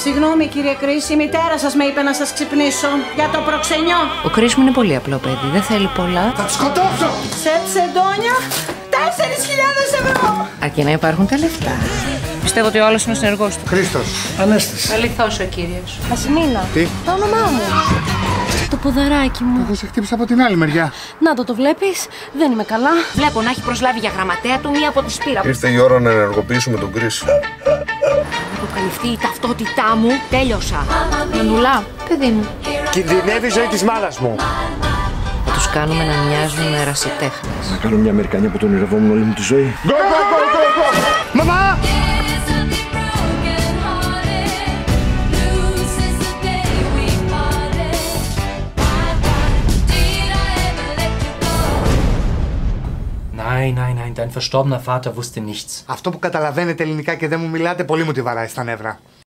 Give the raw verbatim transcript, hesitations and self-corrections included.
Συγγνώμη κύριε Κρίς, η μητέρα σας με είπε να σας ξυπνήσω για το προξενιό. Ο Κρίς μου είναι πολύ απλό παιδί, δεν θέλει πολλά. Θα τη σκοτώσω! Σετ σεντόνια, τέσσερις χιλιάδες ευρώ! Αρκεί να υπάρχουν τα λεφτά. Πιστεύω ότι ο άλλος είναι ο συνεργός του. Χρήστος, Ανέστης. Αληθώς ο κύριος. Ασημίνα. Τι? Το όνομά μου. Το ποδαράκι μου. Εγώ σε χτύπησα από την άλλη μεριά. Να το, το βλέπεις. Δεν είμαι καλά. Βλέπω να έχει προσλάβει για γραμματέα του μία από τις πύρα. Ήρθε η ώρα να ενεργοποιήσουμε τον Κρίς. Αν αποκαλυφθεί η ταυτότητά μου, τέλειωσα. Μανουλά. Παιδί μου. Κινδυνεύει η ζωή της μάνας μου. Θα τους κάνουμε να μοιάζουν με ερασιτέχνες. Να κάνω μια Αμερικανία που τον ονειρευόμουν όλη μου τη ζωή. Go, go, go, go, go! Μαμά! Nein, nein, nein, dein verstorbener Vater wusste nichts. Αυτό που καταλαβαίνετε ελληνικά και δεν μου μιλάτε πολύ μου τη βαράει στα νεύρα.